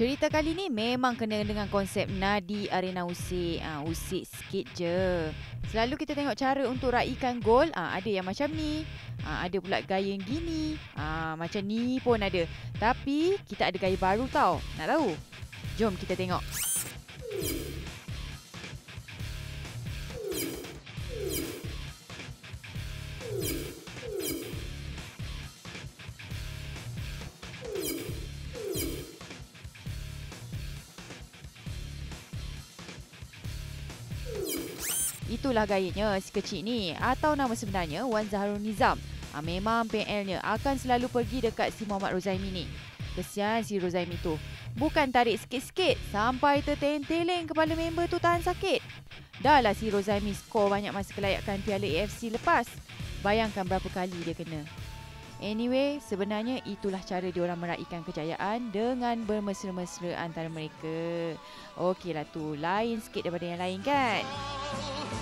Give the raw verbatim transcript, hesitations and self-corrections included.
Cerita kali ni memang kena dengan konsep nadi arena usik. Ha, usik sikit je. Selalu kita tengok cara untuk raikan gol. Ha, ada yang macam ni. Ha, ada pula gaya yang gini. Ha, macam ni pun ada. Tapi kita ada gaya baru tau. Nak tahu? Jom kita tengok. Itulah gayanya si kecil ni. Atau nama sebenarnya Wan Zaharul Nizam. Ha, memang P L-nya akan selalu pergi dekat si Muhammad Rozaimi ni. Kesian si Rozaimi tu. Bukan tarik sikit-sikit sampai terteleng-teleng kepala member tu tahan sakit. Dah lah si Rozaimi skor banyak masa kelayakan Piala A F C lepas. Bayangkan berapa kali dia kena. Anyway, sebenarnya itulah cara diorang meraihkan kejayaan dengan bermesra-mesra antara mereka. Okeylah tu, lain sikit daripada yang lain kan?